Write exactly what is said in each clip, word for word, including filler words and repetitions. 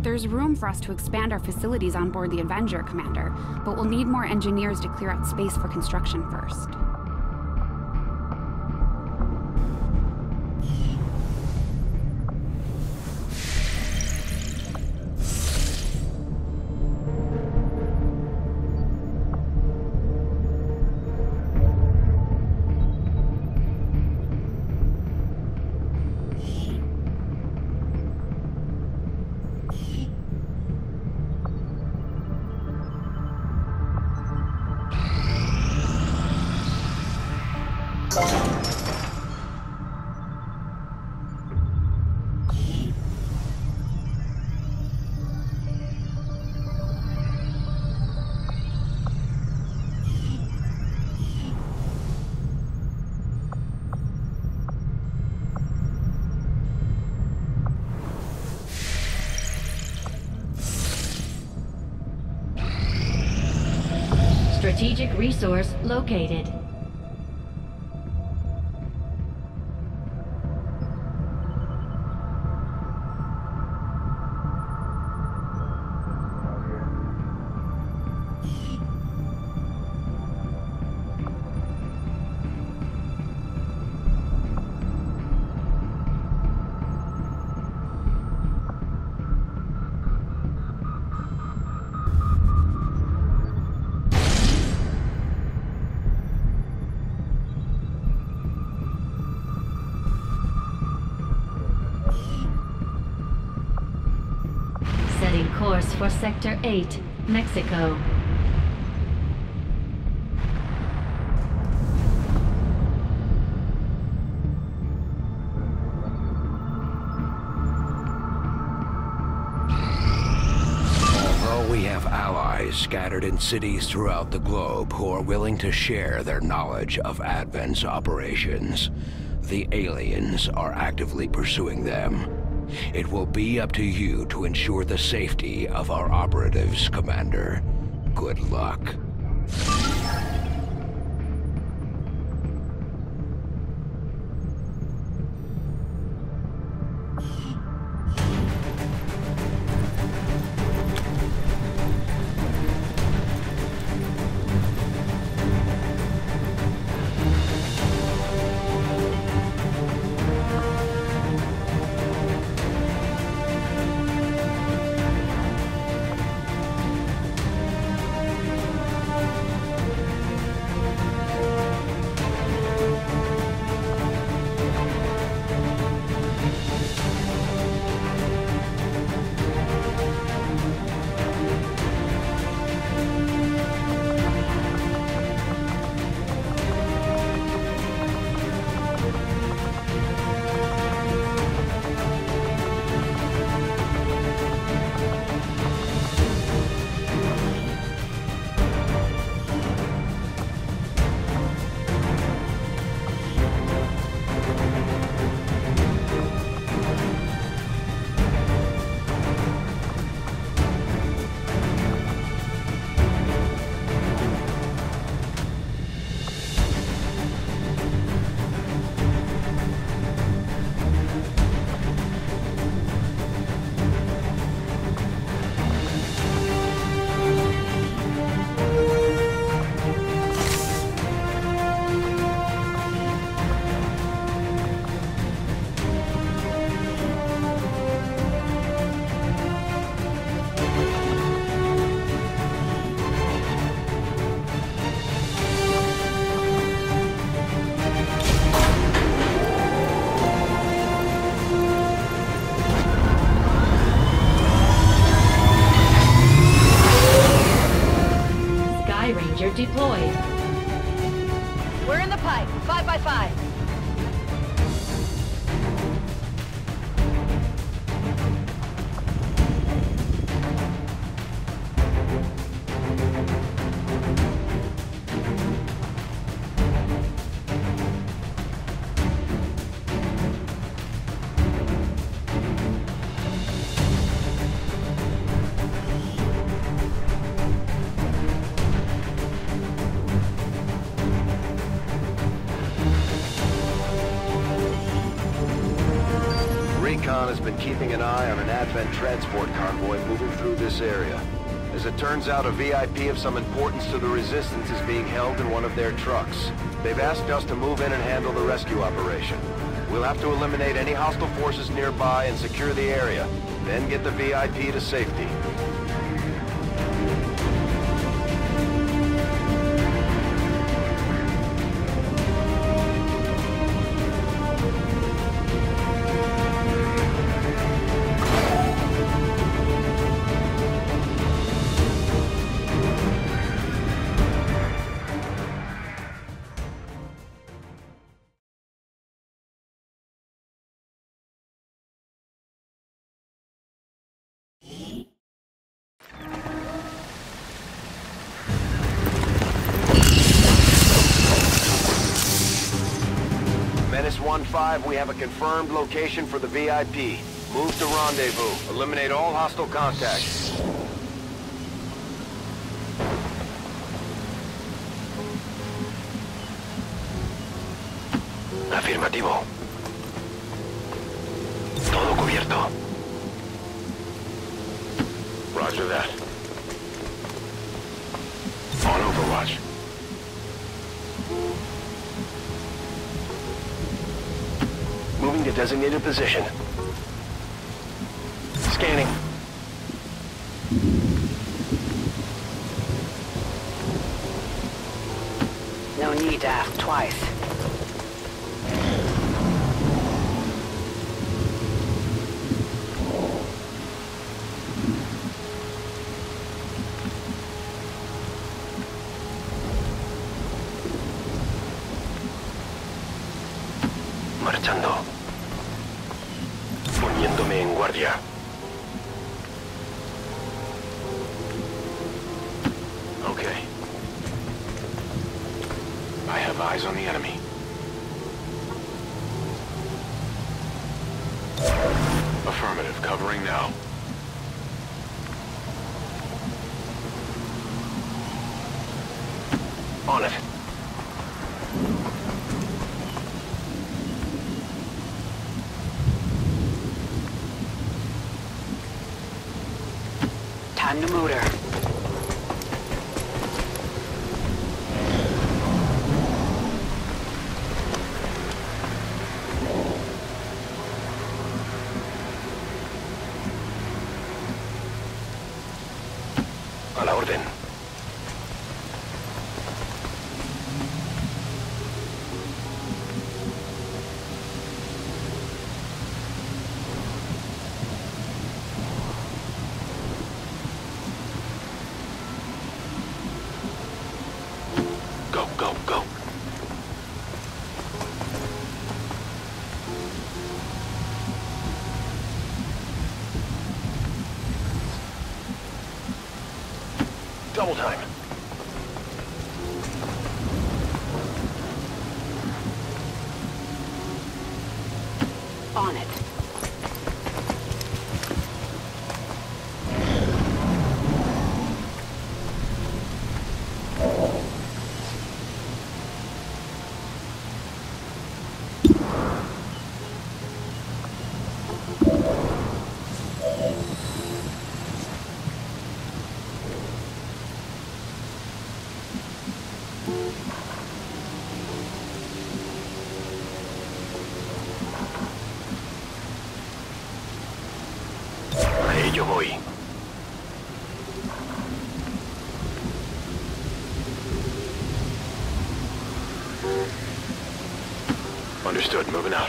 There's room for us to expand our facilities on board the Avenger, Commander, but we'll need more engineers to clear out space for construction first. Strategic resource located. Setting course for Sector eight, Mexico. Although we have allies scattered in cities throughout the globe who are willing to share their knowledge of Advent's operations, the aliens are actively pursuing them. It will be up to you to ensure the safety of our operatives, Commander. Good luck. Recon has been keeping an eye on an Advent transport convoy moving through this area. As it turns out, a V I P of some importance to the Resistance is being held in one of their trucks. They've asked us to move in and handle the rescue operation. We'll have to eliminate any hostile forces nearby and secure the area, then get the V I P to safety. Menace one five, we have a confirmed location for the V I P. Move to rendezvous. Eliminate all hostile contacts. Afirmativo. Todo cubierto. Roger that. On Overwatch. Moving to designated position. Scanning. No need to ask twice. Marchando. Poniéndome en guardia. Okay. I have eyes on the enemy. Affirmative, covering now. On it. Time to motor. A la orden. Go, go, go. Double time. On it. A ello voy. Understood, moving out.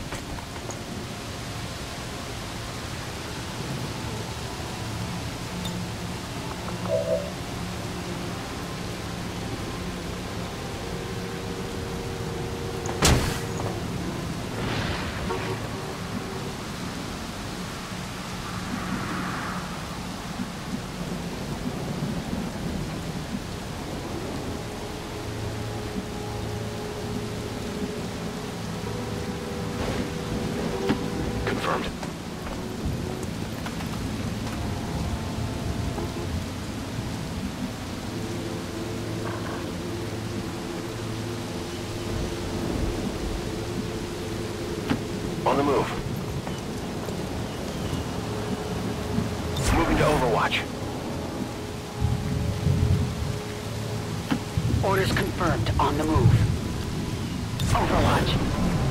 Confirmed. On the move. Overwatch. Orders confirmed. On the move. Overwatch.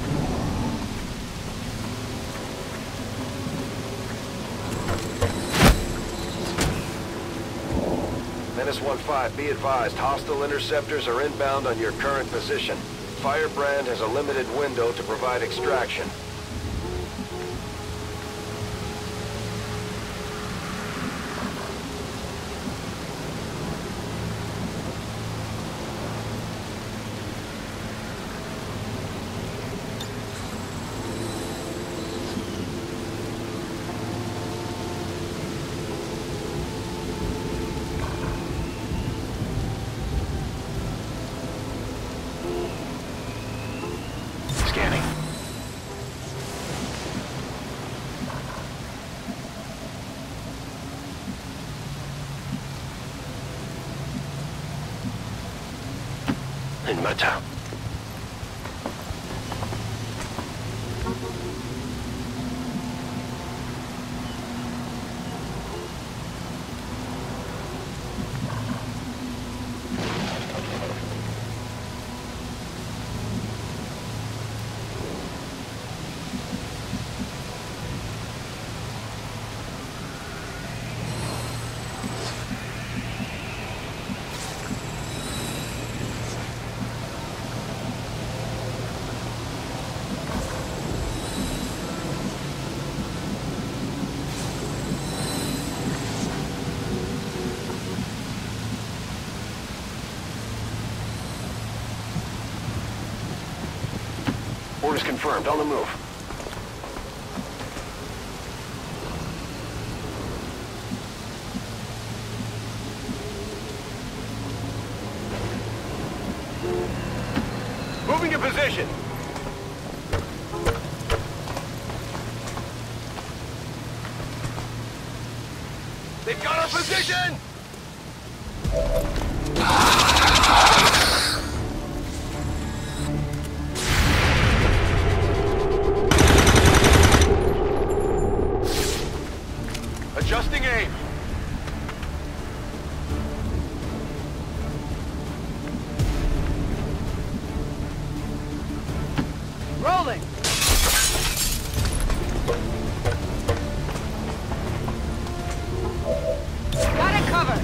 Menace one five, be advised, hostile interceptors are inbound on your current position. Firebrand has a limited window to provide extraction. Scanning. In Mata. Orders confirmed. On the move. Moving to position. They've got our position! Adjusting aim. Rolling. Got it covered.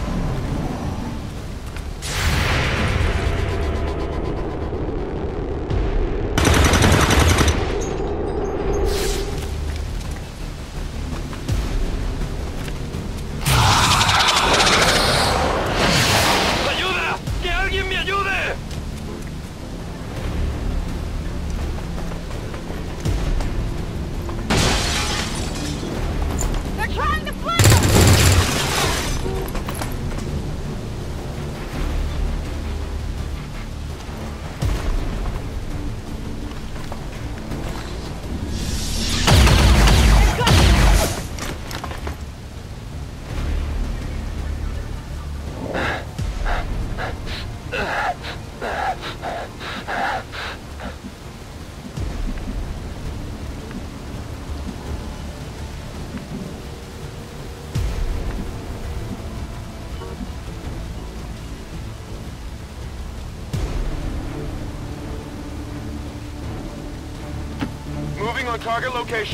Moving on target location.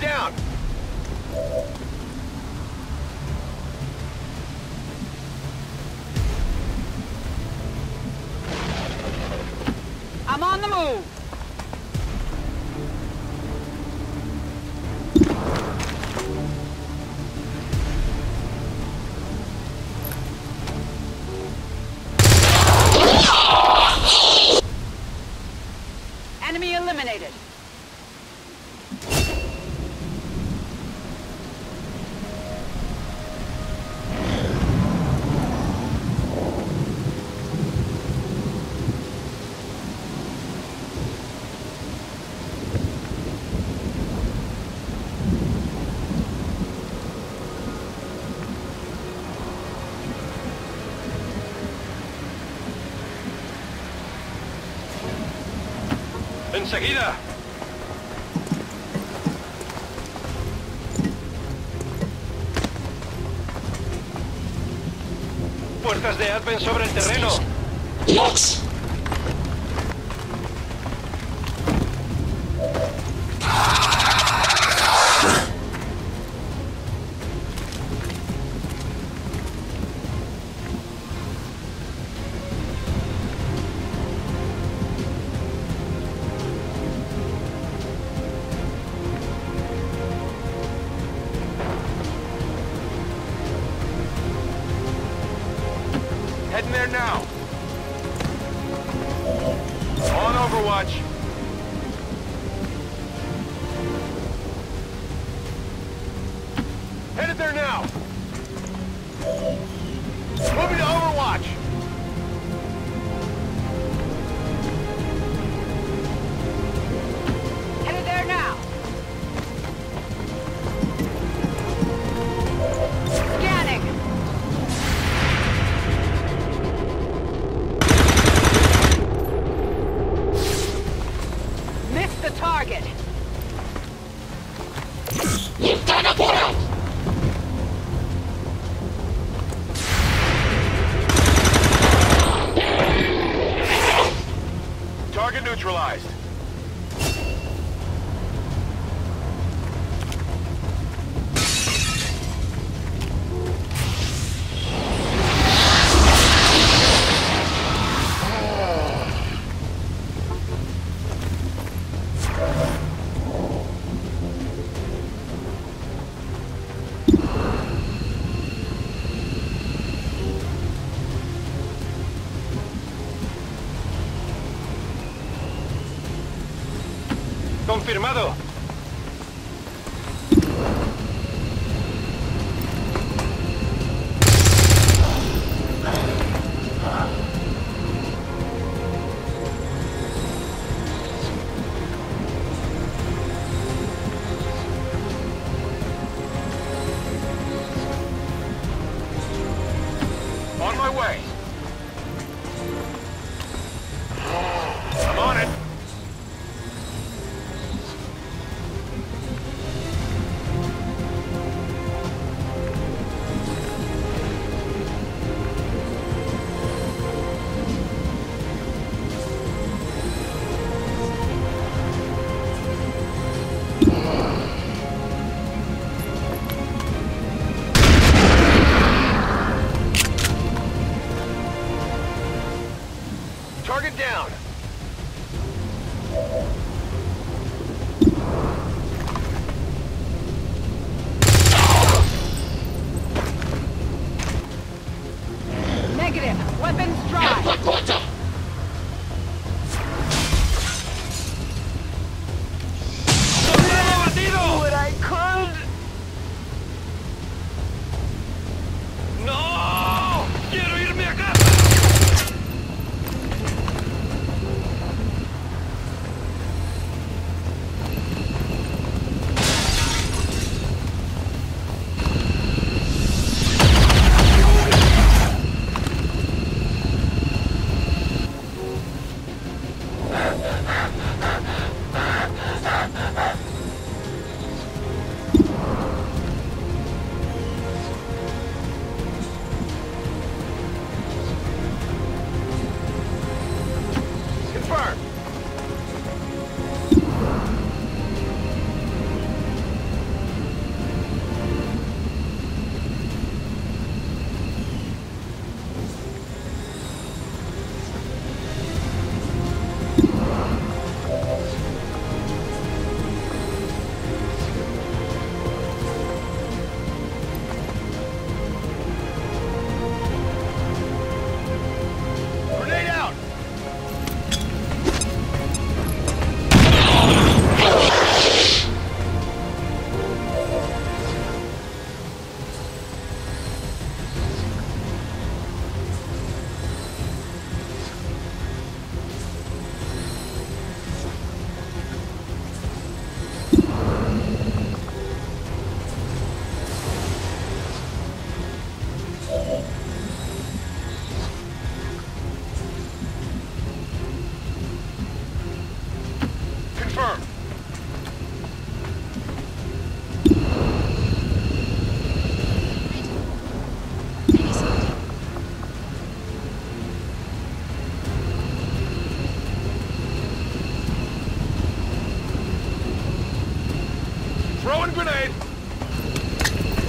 down! I'm on the move! Enemy eliminated. ¡Enseguida! Fuerzas de Advent sobre el terreno. Yes. Heading there now. On Overwatch. Headed there now. Moving to Overwatch. Headed there now. Scanning. Missed the target. Target neutralized. Confirmado. On my way. I'm on it.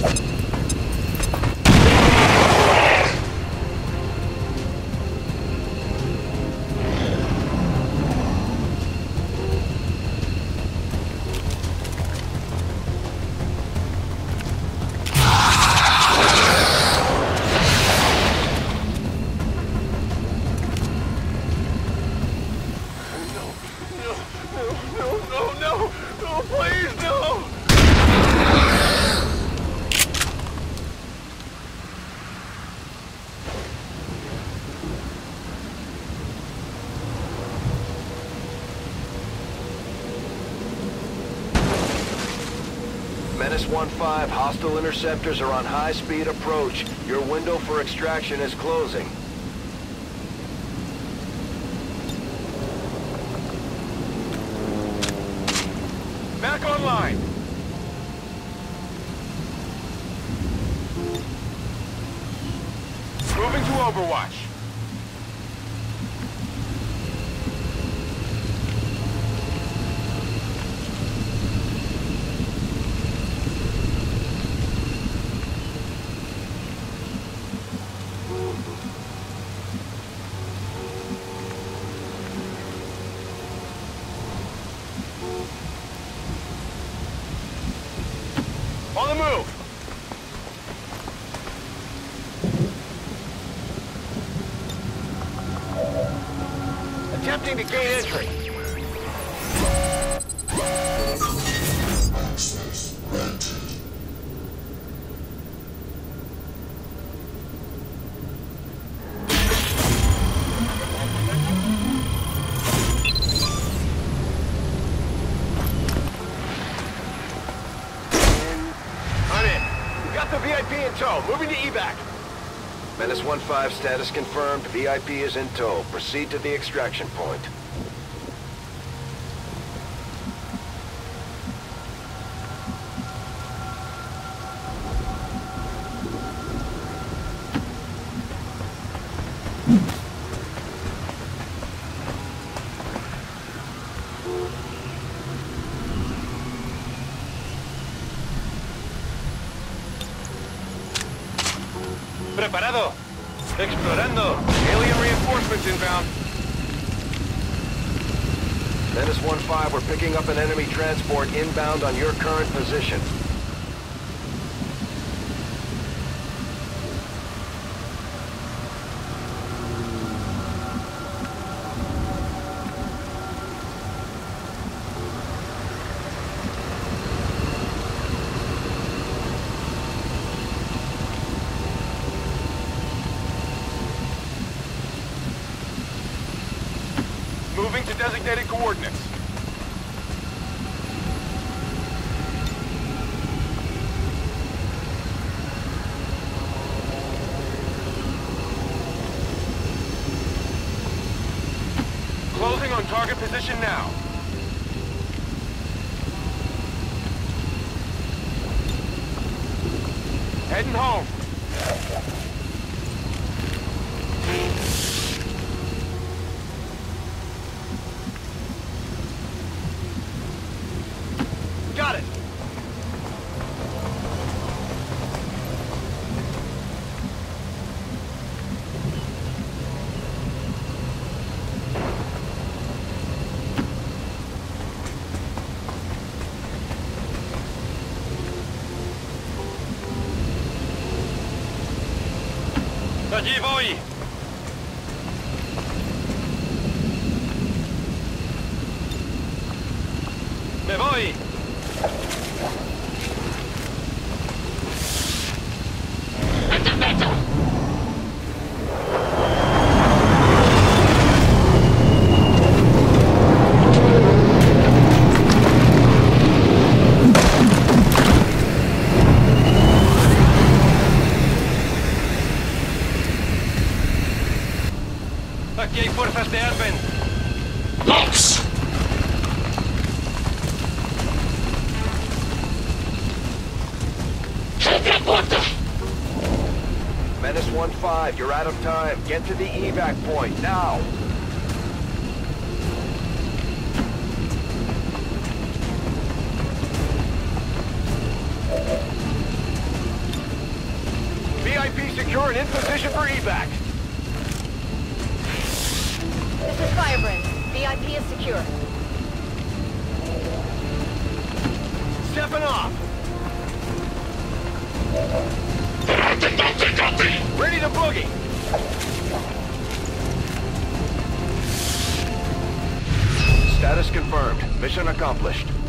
Menace one five, hostile interceptors are on high-speed approach. Your window for extraction is closing. Back online! Moving to Overwatch. On the move! Attempting to gain entry. Access granted. I'm in. We got the V I P in tow. Moving to evac. Menace one five, status confirmed. V I P is in tow. Proceed to the extraction point. Preparado. Explorando. Alien reinforcements inbound. Menace one five, we're picking up an enemy transport inbound on your current position. Moving to designated coordinates. Closing on target position now. Heading home. Got it. Allí voy. Me voy. Aquí hay fuerzas de Advent. Locks! Menace one five, you're out of time. Get to the evac point, now! I P secure and in position for evac. This is Firebrand. V I P is secure. Stepping off. Copy, copy, copy. Ready to boogie. Status confirmed. Mission accomplished.